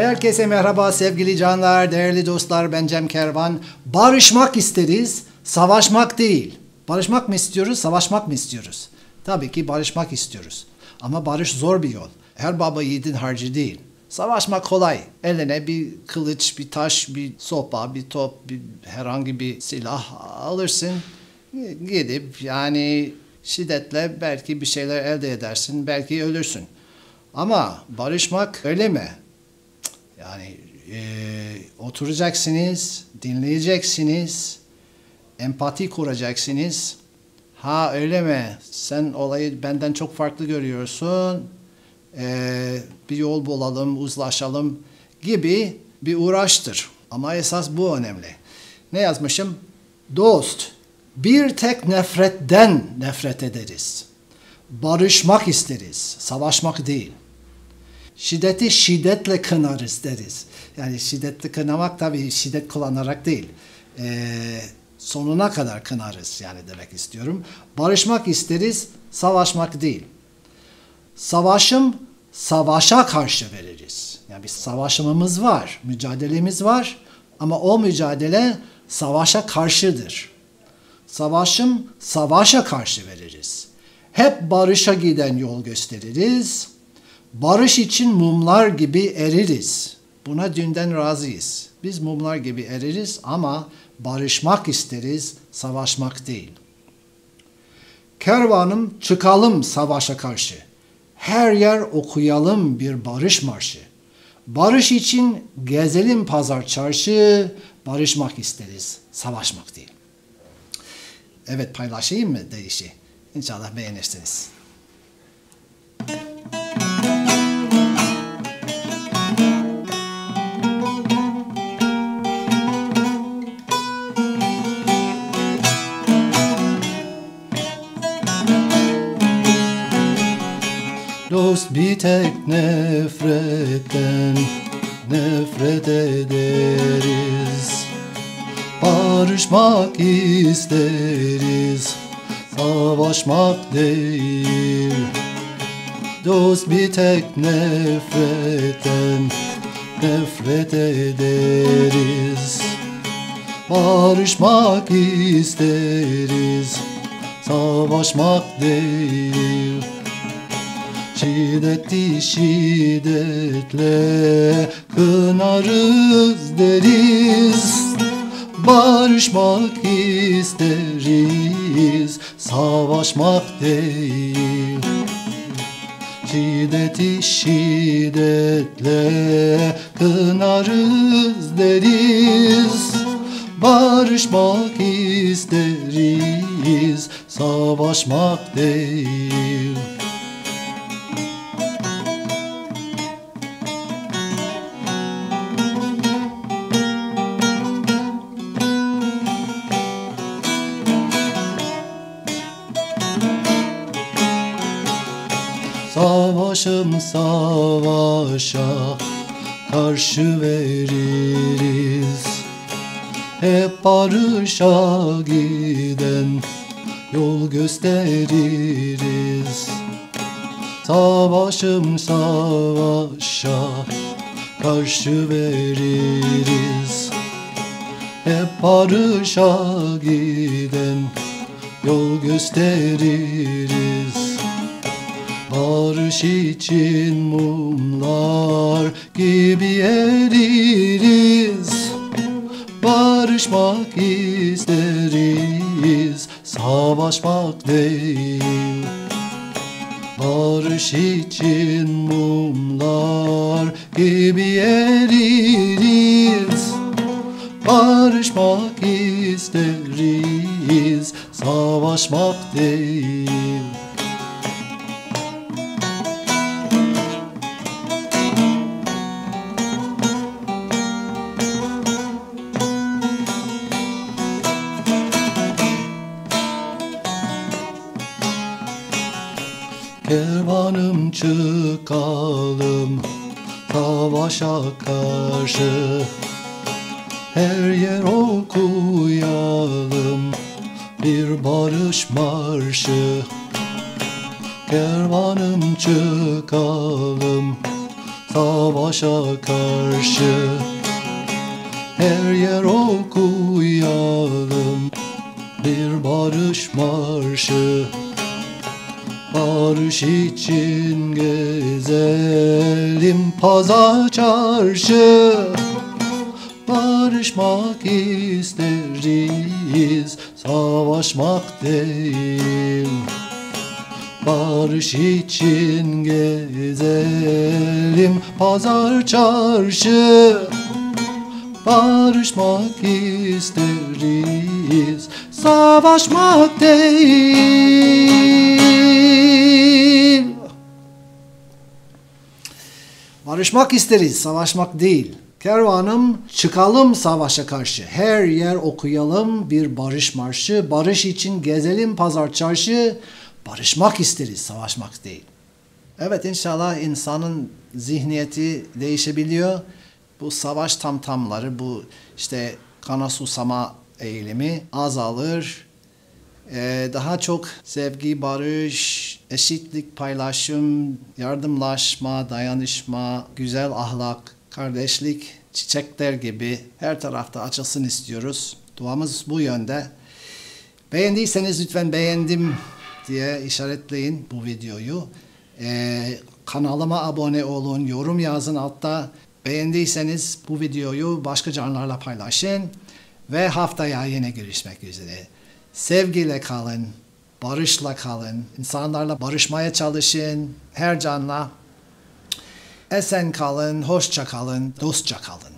Herkese merhaba sevgili canlar, değerli dostlar, ben Cem Kervan. Barışmak isteriz, savaşmak değil. Barışmak mı istiyoruz, savaşmak mı istiyoruz? Tabii ki barışmak istiyoruz. Ama barış zor bir yol. Her baba yiğidin harcı değil. Savaşmak kolay. Eline bir kılıç, bir taş, bir sopa, bir top, herhangi bir silah alırsın. Gidip yani şiddetle belki bir şeyler elde edersin, belki ölürsün. Ama barışmak öyle mi? Yani oturacaksınız, dinleyeceksiniz, empati kuracaksınız. Ha öyle mi? Sen olayı benden çok farklı görüyorsun. Bir yol bulalım, uzlaşalım gibi bir uğraştır. Ama esas bu önemli. Ne yazmışım? Dost, bir tek nefretten nefret ederiz. Barışmak isteriz, savaşmak değil. Şiddeti şiddetle kınarız deriz. Yani şiddetli kınamak tabii şiddet kullanarak değil. Sonuna kadar kınarız yani demek istiyorum. Barışmak isteriz, savaşmak değil. Savaşa karşı veririz. Yani bir savaşımız var, mücadelemiz var ama o mücadele savaşa karşıdır. Savaşa karşı veririz. Hep barışa giden yol gösteririz. Barış için mumlar gibi eririz. Buna dünden razıyız. Biz mumlar gibi eririz ama barışmak isteriz, savaşmak değil. Kervanım çıkalım savaşa karşı. Her yer okuyalım bir barış marşı. Barış için gezelim pazar çarşı. Barışmak isteriz, savaşmak değil. Evet, paylaşayım mı deyişi? İnşallah beğenirsiniz. Dost bir tek nefretten nefret ederiz. Barışmak isteriz, savaşmak değil. Dost bir tek nefretten nefret ederiz. Barışmak isteriz, savaşmak değil. Şiddetle kınarız deriz. Barışmak isteriz, savaşmak değil. Şiddetle kınarız deriz. Barışmak isteriz, savaşmak değil. Savaşa karşı veririz. Hep barışa giden yol gösteririz. Savaşa karşı veririz. Hep barışa giden yol gösteririz. Barış için mumlar gibi eririz. Barışmak isteriz, savaşmak değil. Barış için mumlar gibi eririz. Barışmak isteriz, savaşmak değil. Kervanım çıkalım savaşa karşı. Her yer okuyalım bir barış marşı. Kervanım çıkalım savaşa karşı. Her yer okuyalım bir barış marşı. Barış için gezelim pazar çarşı. Barışmak isteriz, savaşmak değil. Barış için gezelim pazar çarşı. Barışmak isteriz, savaşmak değil. Barışmak isteriz, savaşmak değil. Kervanım, çıkalım savaşa karşı. Her yer okuyalım bir barış marşı. Barış için gezelim pazar çarşı. Barışmak isteriz, savaşmak değil. Evet, inşallah insanın zihniyeti değişebiliyor. Bu savaş tamtamları, bu işte kana susama eğilimi azalır. Daha çok sevgi, barış, eşitlik, paylaşım, yardımlaşma, dayanışma, güzel ahlak, kardeşlik, çiçekler gibi her tarafta açılsın istiyoruz. Duamız bu yönde. Beğendiyseniz lütfen beğendim diye işaretleyin bu videoyu. Kanalıma abone olun, yorum yazın altta. Beğendiyseniz bu videoyu başka canlılarla paylaşın. Ve haftaya yine görüşmek üzere. Sevgiyle kalın, barışla kalın, insanlarla barışmaya çalışın. Her canla esen kalın, hoşça kalın, dostça kalın.